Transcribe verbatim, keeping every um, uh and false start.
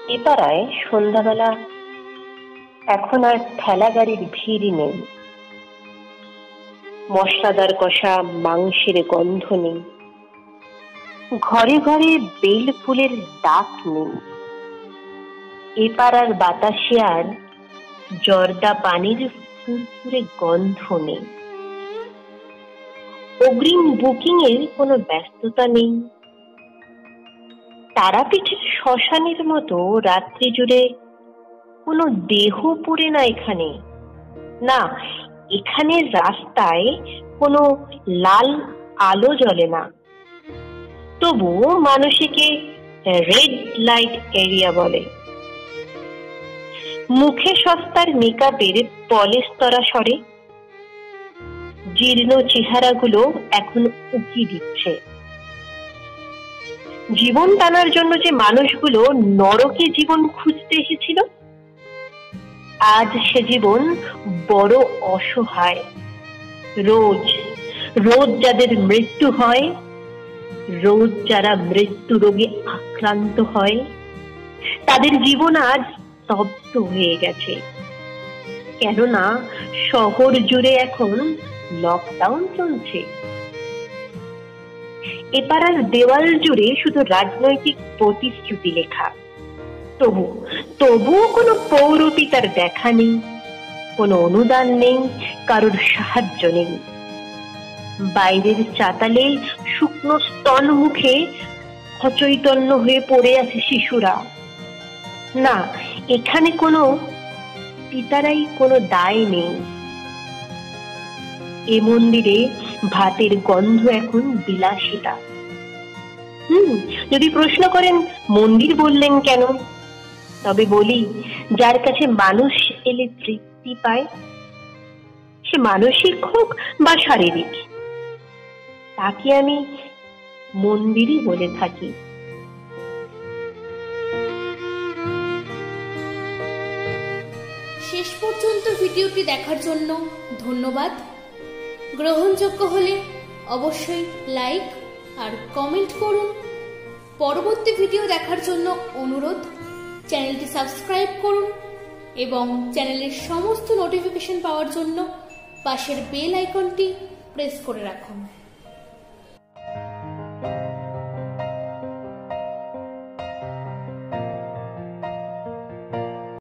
এ পাড়ায় সন্ধ্যাবেলা এখন আর ঠেলা গাড়ির ভিড় নেই, মশলাদার কষা মাংসের গন্ধ নেই, ঘরে ঘরে বেল ফুলের ডাক নেই। এ পাড়ার বাতাসে আর জর্দা পানির ফুরফুরে গন্ধ নেই। অগ্রিম বুকিং এর কোনো ব্যস্ততা নেই। তারাপীঠের শ্মশানের মতো রাত্রি জুড়ে কোনো দেহ পড়ে না এখানে। না, এখানে রাস্তায় কোনো লাল আলো জ্বলে না, তবুও মানুষ একে রেড লাইট এরিয়া বলে। মুখে সস্তার মেকআপের পলিশ তরা সরে, জীর্ণ চেহারাগুলো এখন উকি দিচ্ছে। জীবন টানার জন্য যে মানুষগুলো নরকে জীবন খুঁজতে এসেছিল, আজ সে জীবন বড় অসহায়। রোজ রোজ যাদের মৃত্যু হয়, রোজ যারা মৃত্যু রোগে আক্রান্ত হয়, তাদের জীবন আজ স্তব্ধ হয়ে গেছে। কেননা শহর জুড়ে এখন লকডাউন চলছে। এ পাড়ার দেওয়াল জুড়ে শুধু রাজনৈতিক প্রতিশ্রুতি লেখা, তবু তবুও কোনো পৌরপিতার দেখা নেই, কোনো অনুদান নেই, কারোর সাহায্য নেই। বাইরের চাতালে শুকনো স্তন মুখে অচৈতন্য হয়ে পড়ে আছে শিশুরা। না, এখানে কোনো পিতারাই কোনো দায় নেই। এ মন্দিরে ভাতের গন্ধ এখন বিলাসিতা। হুম যদি প্রশ্ন করেন মন্দির বললেন কেন, তবে বলি, যার কাছে মানুষ এলে তৃপ্তি পায়, সে মানসিক হোক বা শারীরিক, তাকে আমি মন্দিরই বলে থাকি। শেষ পর্যন্ত ভিডিওটি দেখার জন্য ধন্যবাদ। গ্রহণযোগ্য হলে অবশ্যই লাইক আর কমেন্ট করুন। পরবর্তী ভিডিও দেখার জন্য অনুরোধ, চ্যানেলটি সাবস্ক্রাইব করুন এবং চ্যানেলের সমস্ত নোটিফিকেশন পাওয়ার জন্য পাশের বেল আইকনটি প্রেস করে রাখুন।